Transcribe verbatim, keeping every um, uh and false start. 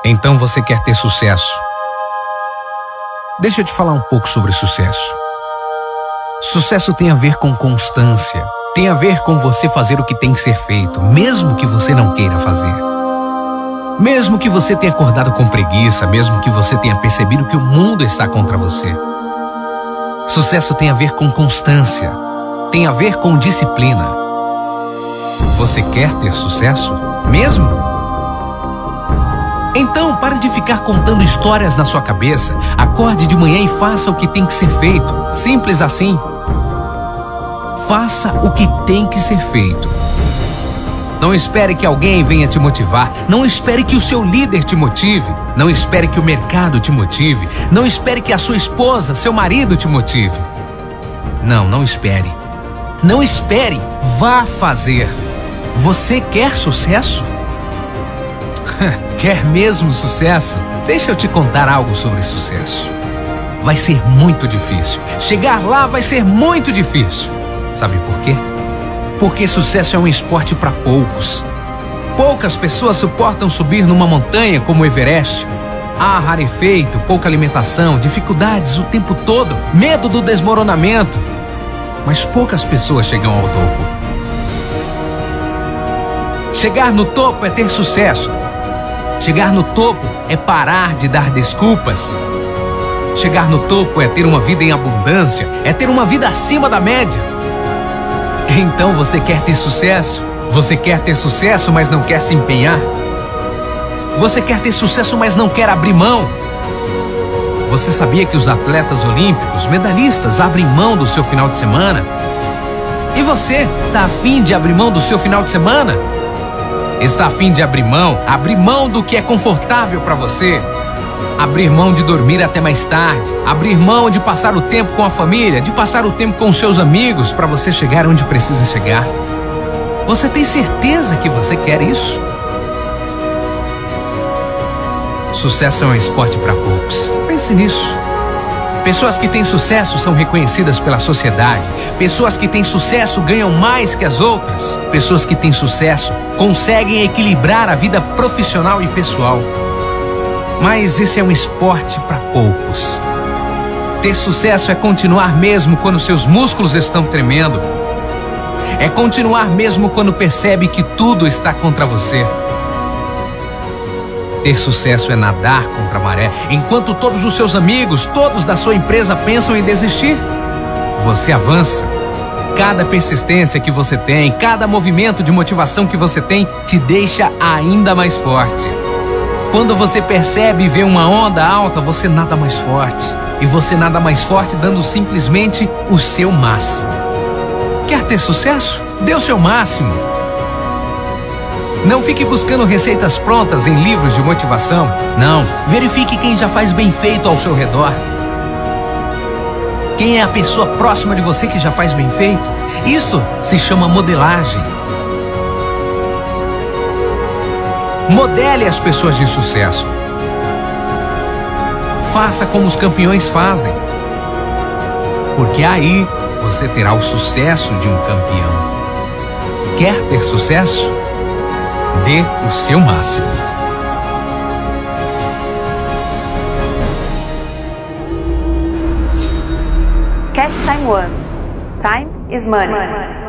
Então você quer ter sucesso. Deixa eu te falar um pouco sobre sucesso. Sucesso tem a ver com constância. Tem a ver com você fazer o que tem que ser feito, mesmo que você não queira fazer. Mesmo que você tenha acordado com preguiça, mesmo que você tenha percebido que o mundo está contra você. Sucesso tem a ver com constância. Tem a ver com disciplina. Você quer ter sucesso? Mesmo? Então, pare de ficar contando histórias na sua cabeça. Acorde de manhã e faça o que tem que ser feito. Simples assim. Faça o que tem que ser feito. Não espere que alguém venha te motivar. Não espere que o seu líder te motive. Não espere que o mercado te motive. Não espere que a sua esposa, seu marido te motive. Não, não espere. Não espere. Vá fazer. Você quer sucesso? Quer mesmo sucesso? Deixa eu te contar algo sobre sucesso. Vai ser muito difícil. Chegar lá vai ser muito difícil. Sabe por quê? Porque sucesso é um esporte para poucos. Poucas pessoas suportam subir numa montanha como o Everest. Há rarefeito, pouca alimentação, dificuldades o tempo todo, medo do desmoronamento. Mas poucas pessoas chegam ao topo. Chegar no topo é ter sucesso. Chegar no topo é parar de dar desculpas. Chegar no topo é ter uma vida em abundância, é ter uma vida acima da média. Então você quer ter sucesso? Você quer ter sucesso, mas não quer se empenhar? Você quer ter sucesso, mas não quer abrir mão? Você sabia que os atletas olímpicos, medalhistas, abrem mão do seu final de semana? E você, tá afim de abrir mão do seu final de semana? Está a fim de abrir mão? Abrir mão do que é confortável para você. Abrir mão de dormir até mais tarde. Abrir mão de passar o tempo com a família, de passar o tempo com os seus amigos para você chegar onde precisa chegar. Você tem certeza que você quer isso? Sucesso é um esporte para poucos. Pense nisso. Pessoas que têm sucesso são reconhecidas pela sociedade. Pessoas que têm sucesso ganham mais que as outras. Pessoas que têm sucesso conseguem equilibrar a vida profissional e pessoal. Mas esse é um esporte para poucos. Ter sucesso é continuar mesmo quando seus músculos estão tremendo. É continuar mesmo quando percebe que tudo está contra você. Ter sucesso é nadar contra a maré, enquanto todos os seus amigos, todos da sua empresa pensam em desistir. Você avança. Cada persistência que você tem, cada movimento de motivação que você tem, te deixa ainda mais forte. Quando você percebe e vê uma onda alta, você nada mais forte. E você nada mais forte dando simplesmente o seu máximo. Quer ter sucesso? Dê o seu máximo. Não fique buscando receitas prontas em livros de motivação. Não. Verifique quem já faz bem feito ao seu redor. Quem é a pessoa próxima de você que já faz bem feito? Isso se chama modelagem. Modele as pessoas de sucesso. Faça como os campeões fazem. Porque aí você terá o sucesso de um campeão. Quer ter sucesso? Dê o seu máximo. Cash Time One. Time is money.